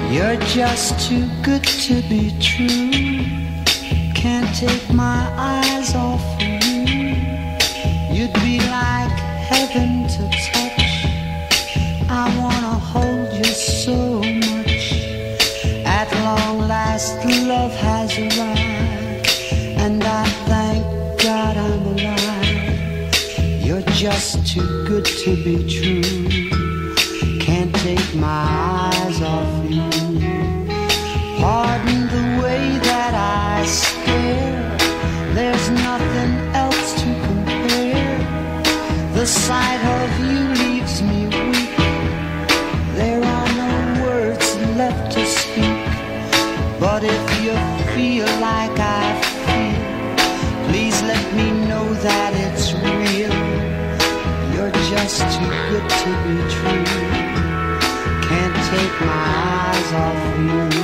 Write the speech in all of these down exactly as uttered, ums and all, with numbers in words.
You're just too good to be true. Can't take my eyes off of you. You'd be like heaven to touch. I wanna hold you so much. At long last love has arrived, and I thank God I'm alive. You're just too good to be true. Can't take my eyes off you. Pardon the way that I stare. There's nothing else to compare. The sight of you leaves me weak. There are no words left to speak. But if you feel like I feel, please let me know that it's real. You're just too good to be true. Can't take my eyes off you.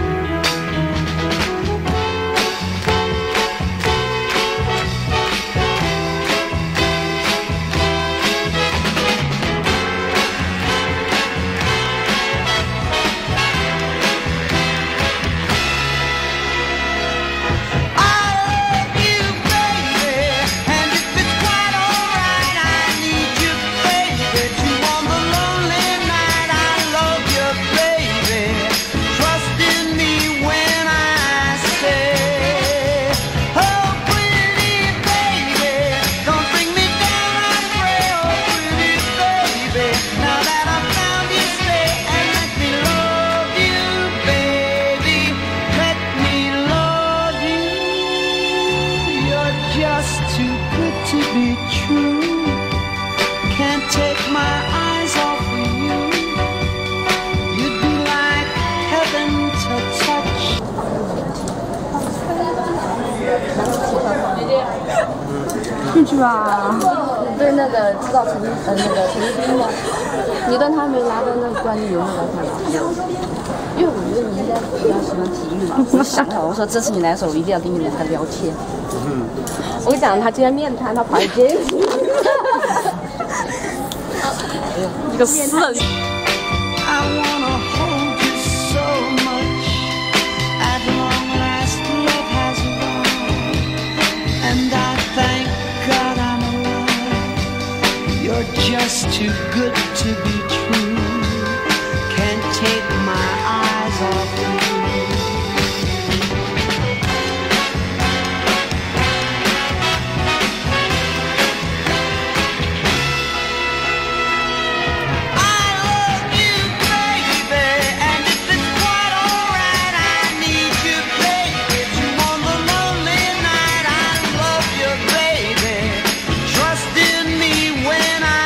进去吧。 对，那个知道陈呃那个陈一冰吗？你但他没拿到那个冠军有那个看到？因为我觉得你应该比较喜欢体育嘛。我想了，我说这次你来的时候，我一定要跟你们他聊天。嗯。我跟你讲，他今天面瘫，他跑一街。 一个私人。 Just too good to be true. Can't take my eyes off you. I love you, baby, and if it's quite alright, I need you, baby. You on the lonely night, I love you, baby. Trust in me when I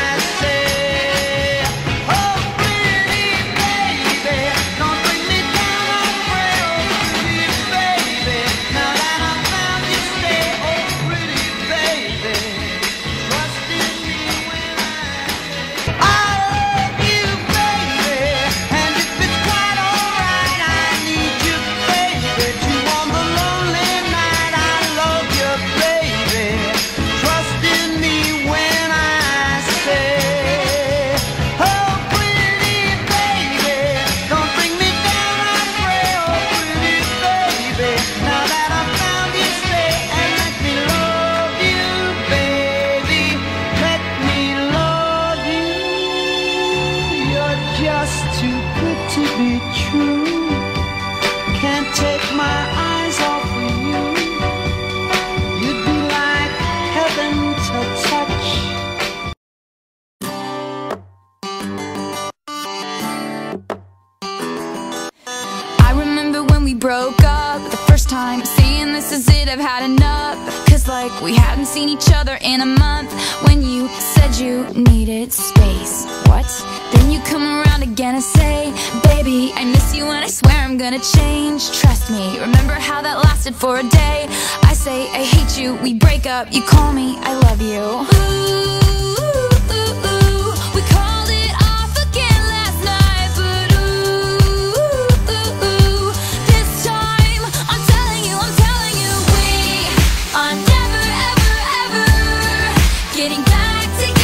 broke up the first time, saying this is it, I've had enough. Cause like we hadn't seen each other in a month. When you said you needed space, what? Then you come around again and say, baby, I miss you and I swear I'm gonna change. Trust me, remember how that lasted for a day? I say I hate you, we break up, you call me, I love you. Ooh.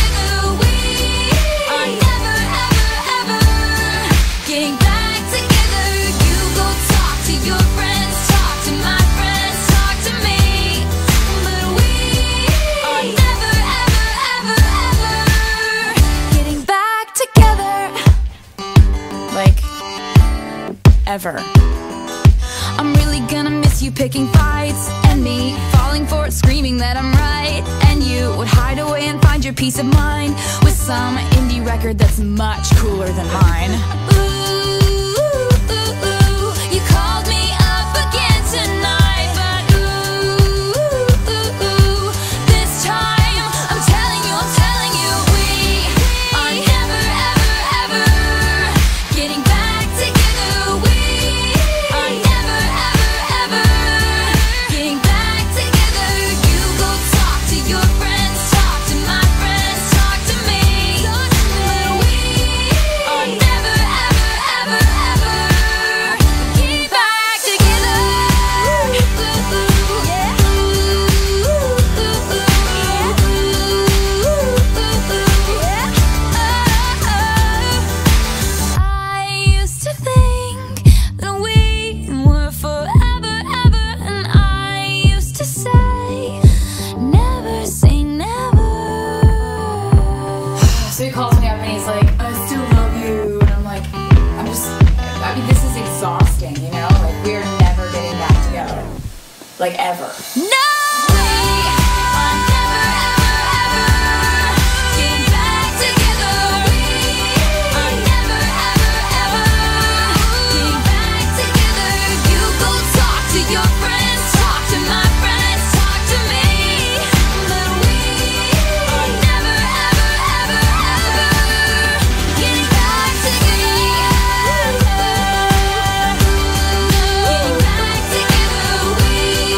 Getting back together. ever. I'm really gonna miss you picking fights, and me falling for it, screaming that I'm right. And you would hide away and find your peace of mind with some indie record that's much cooler than mine. Ooh, ooh, ooh, you called me up again tonight, but ooh, ooh, ooh, this time I'm telling you, I'm telling you, we are never, ever, ever getting back together. We are never, ever, ever getting back together. You go talk to your friends, talk to my friends, talk to me. But we are never, ever, ever, ever getting back together. I used to think that we were forever, ever, and I used to say, never say never. So he calls me up and he's like, I still love you. And I'm like, I'm just, I mean, this is exhausting, you know? Like, we're never getting back together. Like, ever. No! We are never, ever, ever getting back together. We are never, ever, ever getting back together. You go talk to your friends, talk to my friends, talk to me. But we are never, ever, ever, ever getting back together. Getting back together. We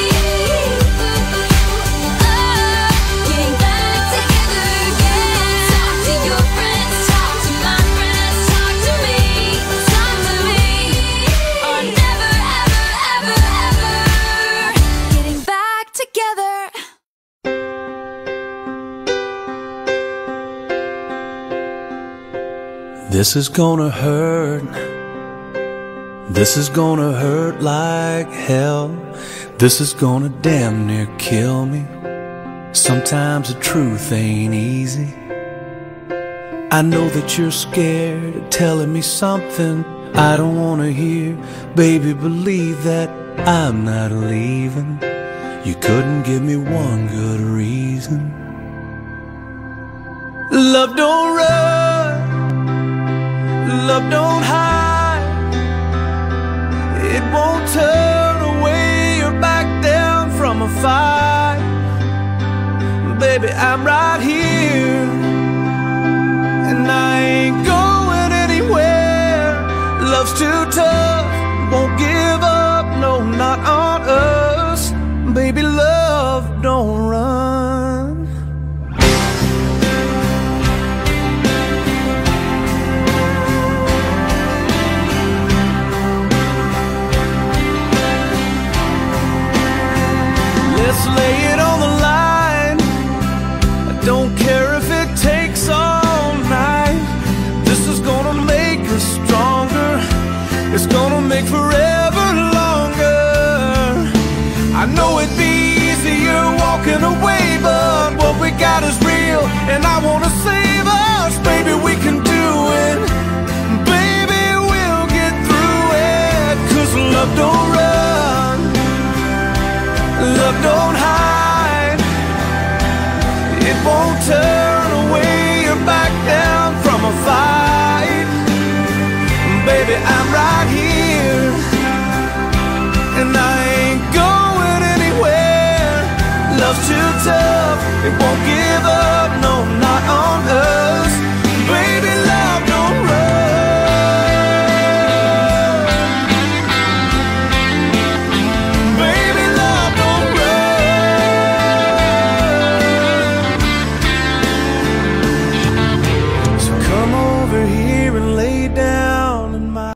getting back together. Yeah. Talk to your friends, talk to my friends, talk to me, talk to me. Are never, ever, ever, ever getting back together. This is gonna hurt. This is gonna hurt like hell. This is gonna damn near kill me. Sometimes the truth ain't easy. I know that you're scared of telling me something I don't wanna hear. Baby, believe that I'm not leaving. You couldn't give me one good reason. Love don't run, love don't hide. It won't turn away or back down from a fight. Baby, I'm right here, and I ain't going anywhere. Love's too tough, won't give up, no, not on us. Baby, love don't run. Let's lay it on the line. I don't care if it takes all night. This is gonna make us stronger. It's gonna make forever longer. I know it'd be easier walking away, but what we got is real, and I wanna save us. Baby, we can do it. Baby, we'll get through it. 'Cause love don't run, love don't hide. It won't turn away or back down from a fight. Baby, I'm right here, and I ain't going anywhere. Love's too tough, it won't give